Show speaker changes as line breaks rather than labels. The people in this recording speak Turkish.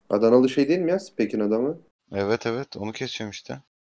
Adanalı şey değil mi ya? Spek'in adamı.
Evet evet onu kesiyorum işte.